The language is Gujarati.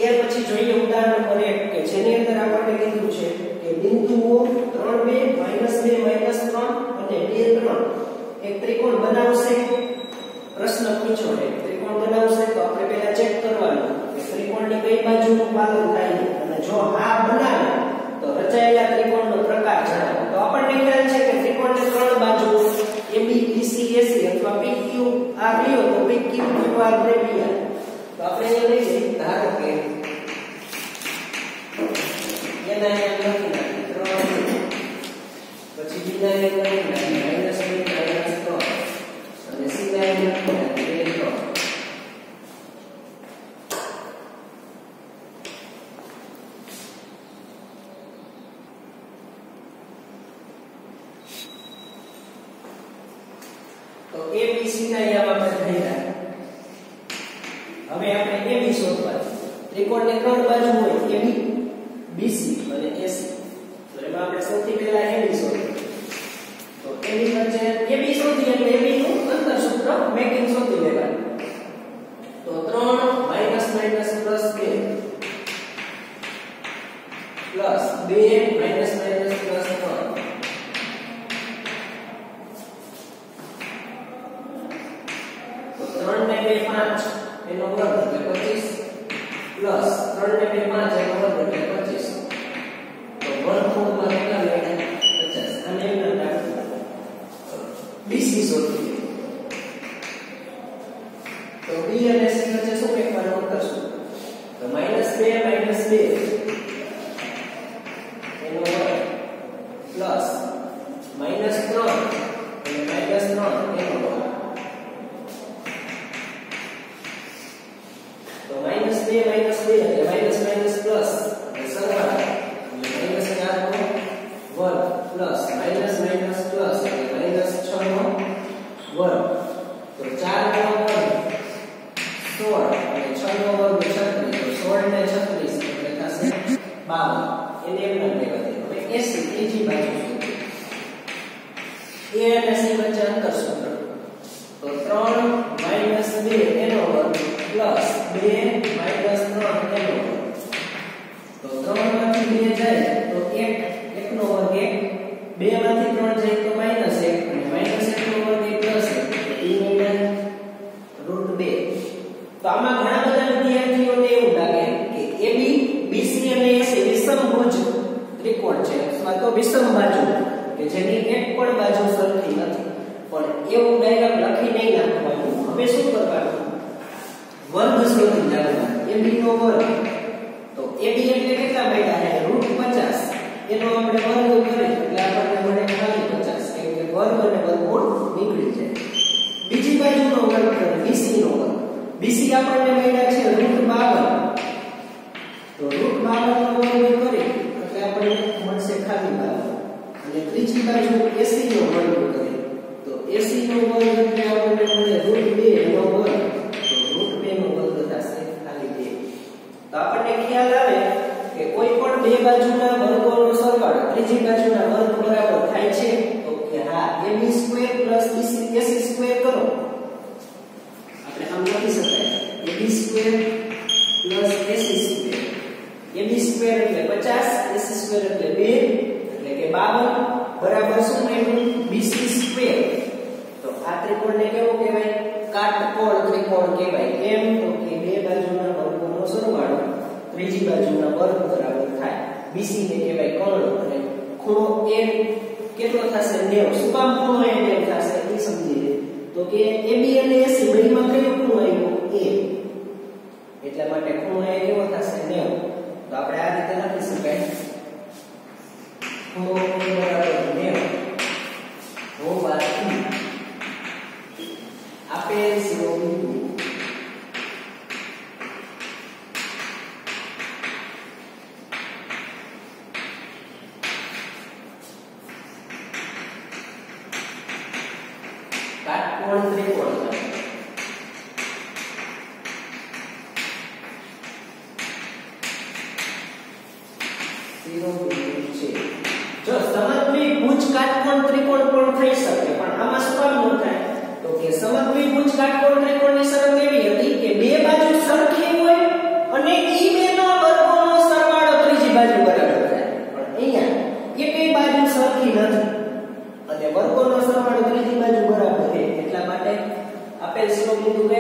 ત્યાર પછી જોઈએ ઉદાહરણ નંબર 1 કે જેની અંદર આપણને કીધું છે કે બિંદુઓ 3 2 -2 -3 અને 2 3 એક ત્રિકોણ બનાવશે. પ્રશ્ન પૂછો છે ત્રિકોણ બનાવશે તો આપણે પહેલા ચેક કરવાનું કે ત્રિકોણની કઈ બાજુનું પાલન થાય અને જો આ બનાવે તો રચાયેલા ત્રિકોણનો પ્રકાર જણાવો. તો આપણને ખ્યાલ છે કે ત્રિકોણની ત્રણ બાજુ AB BC AC અથવા PQ આ રહ્યો તો PQ QR ને PR. તો આપણે એ લઈએ ધારો કે એના એમ લખી નાખીએ 3 પછી બીજા એમ લખી નાખીએ -2 -3 અને સીધા એમ લખી નાખીએ 2 3. તો ABC ના અહીંયા આપણે થઈ ગયા. હવે આપણે AB શોધવા. ત્રિકોણની ત્રણ બાજુ હોય AB BC અને AC. તો એમાં આપણે સૌથી પહેલા AB શોધીએ. તો AB વચ્ચે AB શોધીએ એટલે AB નું અંતર સૂત્ર મેકિંગ શોધી લેવાનું. તો 3 -2 +2 -3 3 ને 2 5 એનો વર્ગ એટલે 25 3 ને 2 5 એનો વર્ગ એટલે 25. તો વર્ગમૂળમાં કેટલા મળે 50. અને એના દાખલા BC શોધીએ. તો B અને C વચ્ચે શું ફેરફાર કરશું? તો -2 -2 એનો વર્ગ પ્લસ -3 અને -3 એનો વર્ગ. તો -2 એટલે માઈનસ પ્લસ એટલે સરવાળો એટલે -4 નો વર્ગ પ્લસ માઈનસ પ્લસ એટલે -6 નો વર્ગ. તો 4 નો વર્ગ 16 અને 6 નો વર્ગ 36. તો 16 ને 36 એટલે થશે 52. એને એમ ન કહેવાય. હવે AC ત્રીજી બાજુ છે A અને C વચ્ચે અંતર સૂત્ર. તો 3 -2 એનો વર્ગ પ્લસ 2 -3 એનો વર્ગ. તો 3 માંથી 2 જાય તો 1 નો વર્ગ 1 2 માંથી 3 જાય તો -1 અને -1 નો વર્ગ 1 +1 √2. તો આમાં ઘણા બધા વિદ્યાર્થીઓને એવું લાગે કે AB BC અને AC વિષમભુજ ત્રિકોણ છે અથવા તો વિષમ બાજુ કે જેની એક પણ બાજુ સરખી નથી. પણ એવું ડાયગ્રામ લખી નહીં નાખવાનું. હવે શું કરવાનું? વર્ગ શોધી લેવાનો. AB નો વર્ગ. તો AB એટલે કેટલા મળ્યા છે √50. એનો આપણે વર્ગ કરીએ એટલે આપણને મળે ખાલી 50. કેમ કે વર્ગ અને વર્ગમૂળ નીકળી જાય. બીજી બાજુનો વર્ગ કરીએ BC નો વર્ગ. BC આપણને મળ્યા છે √52. તો √52 નો વર્ગ કરીએ એટલે આપણને મળશે ખાલી 52. અને ત્રીજી બાજુ AC નો વર્ગ કરીએ તો AC નો વર્ગ એટલે આપણને મળે √2 નો વર્ગ. તો આપણને ખ્યાલ આવે કે કોઈ પણ બે બાજુના વર્ગોનો સરવાળો ત્રીજી બાજુના વર્ગ બરાબર થાય છે. તો કે હા AB² + AC² કરો. આપણે આમ લખી શકાય AB² + AC². AB² એટલે 50 AC² એટલે 2 એટલે કે 52 બરાબર શું મળ્યું BC². તો આ ત્રિકોણને કેવો કહેવાય? કાટકોણ ત્રિકોણ કહેવાય. કેમ? તો કે બે બાજુના વર્ગોનો સરવાળો ત્રીજી બાજુના વર્ગ બરાબર થાય. BC ને કહેવાય કર્ણ અને ખૂણો A કેટલો થશે 90. શું કામ ખૂણો A 90 થશે એ સમજી લે. તો કે AB અને AC બેમાં કયો ખૂણો આવ્યો? A. એટલા માટે ખૂણો A કેવો થશે 90. તો આપણે આ રીતે લખી શકાય ખૂણો A બરાબર 90 હોવાથી આપેલ શિરોબિંદુ કાટકોણ ત્રિકોણ શિરોબિંદુ છે. જો સમદ્વિભુજ કાટકોણ ત્રિકોણ પણ થઈ શકે પણ આમાં શું કામ ન થાય? તો કે સમદ્વિભુજ કાટકોણ ત્રિકોણની શરત એવી હતી કે બે બાજુ સરખી હોય અને ઈ બે ન નથી અને વર્ગોનો સરવાળો ત્રીજી બાજુ બરાબર છે એટલા માટે આપેલ શિરોબિંદુ